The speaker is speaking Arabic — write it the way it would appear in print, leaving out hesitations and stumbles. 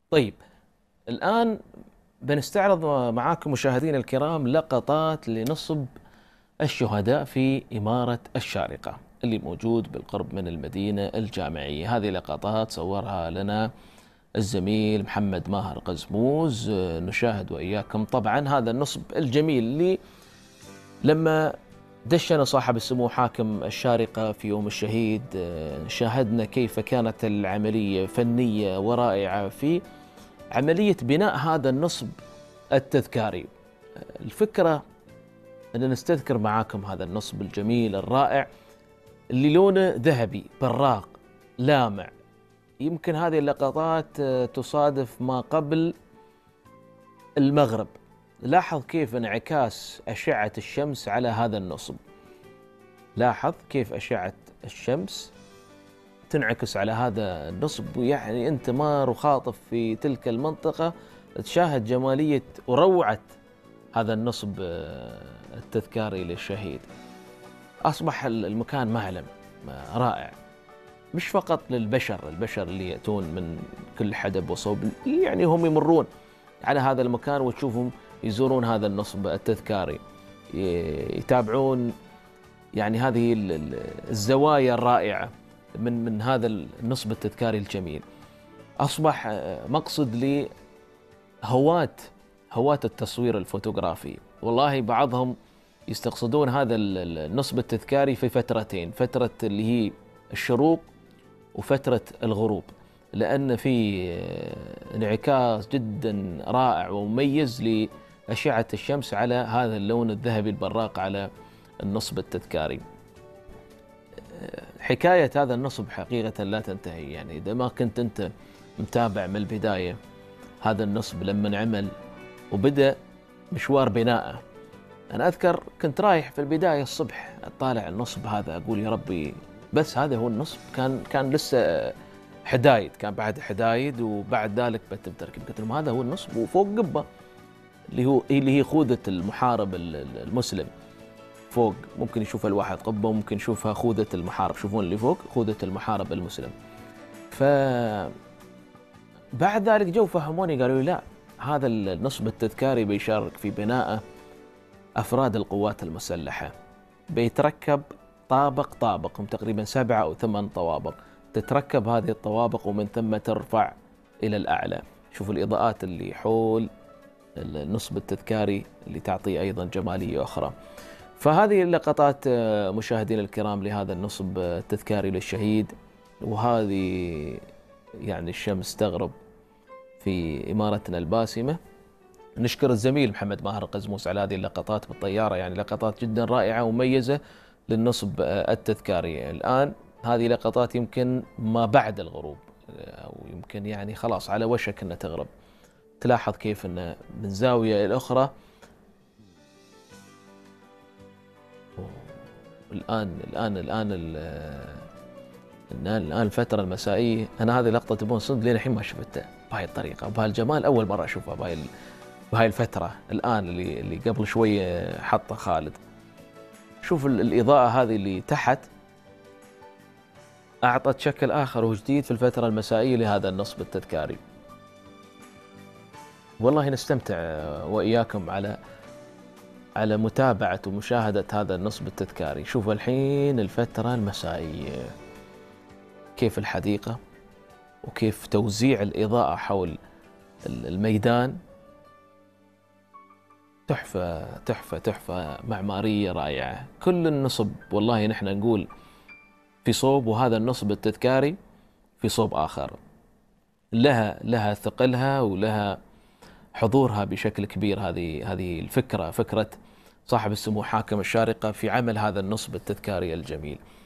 طيب، الآن بنستعرض معاكم مشاهدينا الكرام لقطات لنصب الشهداء في إمارة الشارقة اللي موجود بالقرب من المدينة الجامعية. هذه لقطات صورها لنا الزميل محمد ماهر قزموز. نشاهد وإياكم طبعا هذا النصب الجميل اللي لما دشن صاحب السمو حاكم الشارقة في يوم الشهيد. شاهدنا كيف كانت العملية فنية ورائعة في عملية بناء هذا النصب التذكاري. الفكرة أن نستذكر معاكم هذا النصب الجميل الرائع اللي لونه ذهبي براق لامع. يمكن هذه اللقطات تصادف ما قبل المغرب. لاحظ كيف انعكاس أشعة الشمس على هذا النصب. لاحظ كيف أشعة الشمس تنعكس على هذا النصب، يعني أنت مار وخاطف في تلك المنطقة تشاهد جمالية وروعة هذا النصب التذكاري للشهيد. أصبح المكان معلم رائع، مش فقط البشر اللي يأتون من كل حدب وصوب، يعني هم يمرون على هذا المكان وتشوفهم يزورون هذا النصب التذكاري، يتابعون يعني هذه الزوايا الرائعة من هذا النصب التذكاري الجميل. أصبح مقصد هواة التصوير الفوتوغرافي. والله بعضهم يستقصدون هذا النصب التذكاري في فترتين، فترة اللي هي الشروق وفترة الغروب، لأن في انعكاس جدا رائع ومميز لأشعة الشمس على هذا اللون الذهبي البراق على النصب التذكاري. حكاية هذا النصب حقيقة لا تنتهي، يعني إذا ما كنت أنت متابع من البداية هذا النصب لما انعمل وبدأ مشوار بناءه. أنا أذكر كنت رايح في البداية الصبح أطالع النصب هذا أقول يا ربي بس هذا هو النصب. كان لسه حدايد، كان بعد حدايد وبعد ذلك بتم تركيب. قلت لهم هذا هو النصب وفوق قبة اللي هي خوذة المحارب المسلم. فوق ممكن يشوف الواحد قبة وممكن يشوفها خوذة المحارب، شوفون اللي فوق خوذة المحارب المسلم. فبعد ذلك جو فهموني قالوا لي لا، هذا النصب التذكاري بيشارك في بناء أفراد القوات المسلحة. بيتركب طابق طابق، هم تقريبا 7 أو 8 طوابق، تتركب هذه الطوابق ومن ثم ترفع إلى الأعلى. شوفوا الإضاءات اللي حول النصب التذكاري اللي تعطي أيضا جمالية أخرى. فهذه اللقطات مشاهدينا الكرام لهذا النصب التذكاري للشهيد. وهذه يعني الشمس تغرب في إمارتنا الباسمة. نشكر الزميل محمد ماهر قزموس على هذه اللقطات بالطيارة، يعني لقطات جدا رائعة ومميزة للنصب التذكاري. الآن هذه لقطات يمكن ما بعد الغروب، أو يمكن يعني خلاص على وشك أنها تغرب. تلاحظ كيف أنه من زاوية إلى الأخرى. الآن الفترة المسائية. أنا هذه لقطة تبون صدق لين الحين ما شفتها بهاي الطريقة بهاي الجمال، أول مرة أشوفها بهاي الفترة. الآن اللي قبل شوية حطه خالد. شوف الإضاءة هذه اللي تحت أعطت شكل آخر وجديد في الفترة المسائية لهذا النصب التذكاري. والله نستمتع وإياكم على متابعة ومشاهدة هذا النصب التذكاري. شوف الحين الفترة المسائية كيف الحديقة وكيف توزيع الإضاءة حول الميدان. تحفة تحفة تحفة معمارية رائعة. كل النصب والله نحن نقول في صوب، وهذا النصب التذكاري في صوب آخر. لها ثقلها ولها حضورها بشكل كبير. هذه فكرة صاحب السمو حاكم الشارقة في عمل هذا النصب التذكاري الجميل.